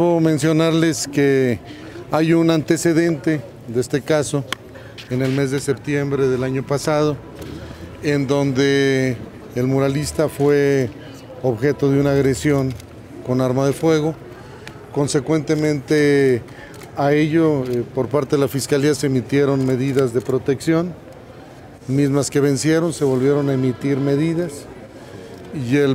Puedo mencionarles que hay un antecedente de este caso en el mes de septiembre del año pasado, en donde el muralista fue objeto de una agresión con arma de fuego. Consecuentemente a ello, por parte de la Fiscalía se emitieron medidas de protección, mismas que vencieron, se volvieron a emitir medidas, y el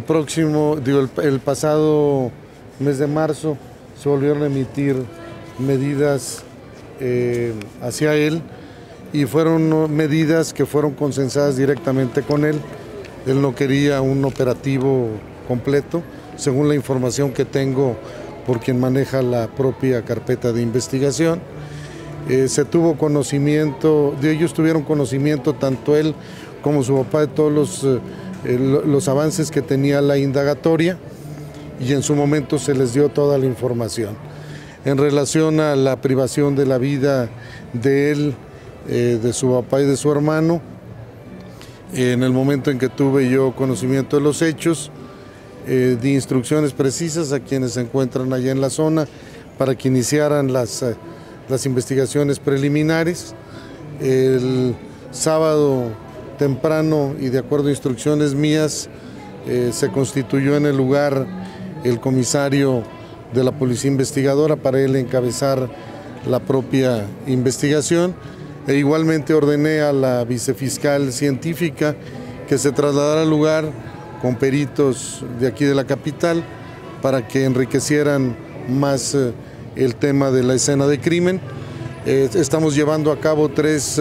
pasado mes de marzo se volvieron a emitir medidas hacia él, y fueron medidas que fueron consensadas directamente con él. Él no quería un operativo completo, según la información que tengo por quien maneja la propia carpeta de investigación. Se tuvo conocimiento, de ellos tuvieron conocimiento tanto él como su papá de todos los avances que tenía la indagatoria, y en su momento se les dio toda la información. En relación a la privación de la vida de él, de su papá y de su hermano, en el momento en que tuve yo conocimiento de los hechos, di instrucciones precisas a quienes se encuentran allá en la zona para que iniciaran las investigaciones preliminares. El sábado temprano, y de acuerdo a instrucciones mías, se constituyó en el lugar el comisario de la Policía Investigadora para él encabezar la propia investigación, e igualmente ordené a la vicefiscal científica que se trasladara al lugar con peritos de aquí de la capital para que enriquecieran más el tema de la escena de crimen. Estamos llevando a cabo tres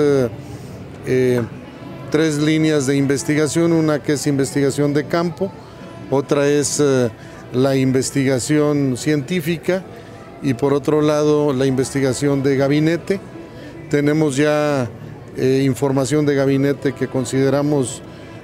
líneas de investigación: una que es investigación de campo, otra es la investigación científica, y por otro lado la investigación de gabinete. Tenemos ya información de gabinete que consideramos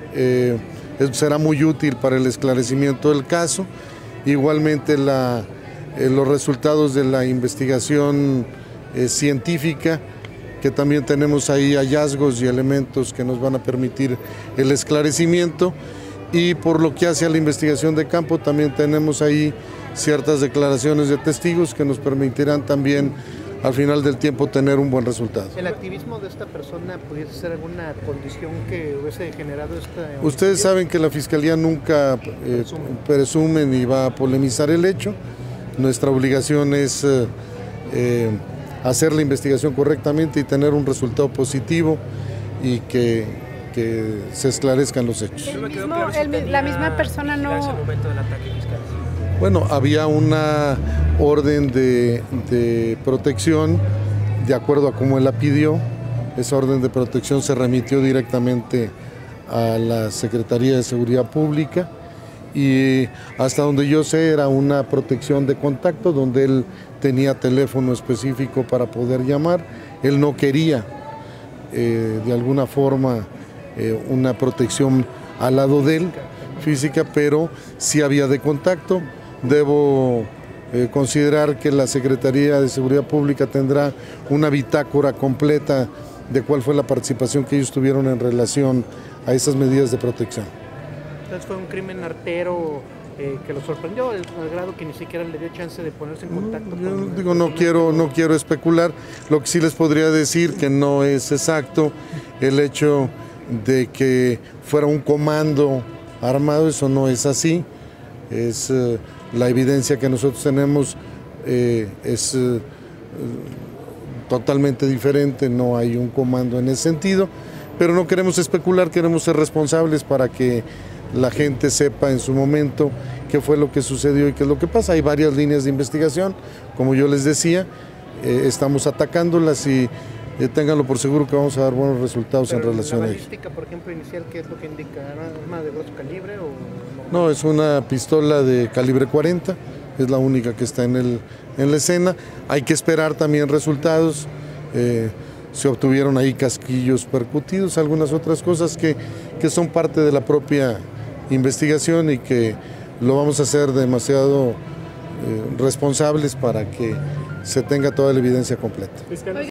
será muy útil para el esclarecimiento del caso. Igualmente los resultados de la investigación científica, que también tenemos ahí hallazgos y elementos que nos van a permitir el esclarecimiento. Y por lo que hace a la investigación de campo, también tenemos ahí ciertas declaraciones de testigos que nos permitirán también al final del tiempo tener un buen resultado. ¿El activismo de esta persona pudiese ser alguna condición que hubiese generado esta... Ustedes saben que la Fiscalía nunca presume ni va a polemizar el hecho. Nuestra obligación es hacer la investigación correctamente y tener un resultado positivo, y que se esclarezcan los hechos. La misma persona no... Bueno, había una orden de protección de acuerdo a cómo él la pidió. Esa orden de protección se remitió directamente a la Secretaría de Seguridad Pública, y hasta donde yo sé era una protección de contacto donde él tenía teléfono específico para poder llamar. Él no quería de alguna forma una protección al lado de él física, pero sí había de contacto. Debo considerar que la Secretaría de Seguridad Pública tendrá una bitácora completa de cuál fue la participación que ellos tuvieron en relación a esas medidas de protección. Entonces fue un crimen artero que lo sorprendió al grado que ni siquiera le dio chance de ponerse en contacto. No quiero especular. Lo que sí les podría decir que no es exacto el hecho de que fuera un comando armado. Eso no es así. Es la evidencia que nosotros tenemos es totalmente diferente. No hay un comando en ese sentido, pero no queremos especular, queremos ser responsables para que la gente sepa en su momento qué fue lo que sucedió y qué es lo que pasa. Hay varias líneas de investigación, como yo les decía, estamos atacándolas, y ténganlo por seguro que vamos a dar buenos resultados en relación a ello. ¿La balística, por ejemplo, inicial, qué es lo que indica? ¿Arma de grosso calibre o...? No, es una pistola de calibre 40, es la única que está en la escena. Hay que esperar también resultados. Se obtuvieron ahí casquillos percutidos, algunas otras cosas que son parte de la propia investigación, y que lo vamos a hacer demasiado responsables para que se tenga toda la evidencia completa.